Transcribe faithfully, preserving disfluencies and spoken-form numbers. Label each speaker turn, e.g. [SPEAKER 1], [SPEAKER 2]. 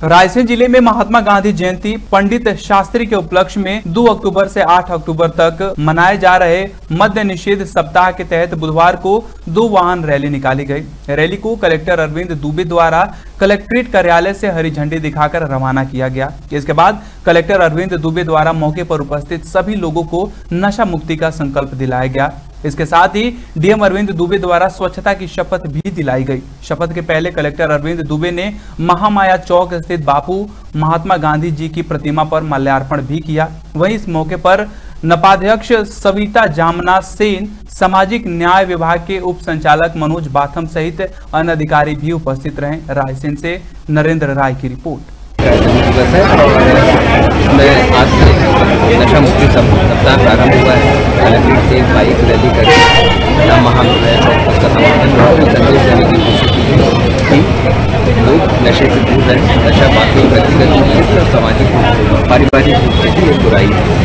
[SPEAKER 1] रायसेन जिले में महात्मा गांधी जयंती पंडित शास्त्री के उपलक्ष्य में दो अक्टूबर से आठ अक्टूबर तक मनाए जा रहे मद्य निषेध सप्ताह के तहत बुधवार को दो वाहन रैली निकाली गई। रैली को कलेक्टर अरविंद दुबे द्वारा कलेक्ट्रेट कार्यालय से हरी झंडी दिखाकर रवाना किया गया। इसके बाद कलेक्टर अरविंद दुबे द्वारा मौके पर उपस्थित सभी लोगों को नशा मुक्ति का संकल्प दिलाया गया। इसके साथ ही डीएम अरविंद दुबे द्वारा स्वच्छता की शपथ भी दिलाई गई। शपथ के पहले कलेक्टर अरविंद दुबे ने महामाया चौक स्थित बापू महात्मा गांधी जी की प्रतिमा पर माल्यार्पण भी किया। वहीं इस मौके पर नपाध्यक्ष सविता जामना सेन, सामाजिक न्याय विभाग के उप संचालक मनोज बाथम सहित अन्य अधिकारी भी उपस्थित रहे। रायसेन से नरेंद्र राय की रिपोर्ट।
[SPEAKER 2] दिवस है और इसमें आज से नशा मुक्ति सप्ताह प्रारंभ हुआ है। कलेक्ट्रेट से बाइक रैली करके महामाया चौक उसका समर्थन संदेश देने की कोशिश की कि लोग नशे से दूर रहें। नशा वाकई व्यक्तिगत रूप से और सामाजिक पारिवारिक रूप से भी एक बुराई है।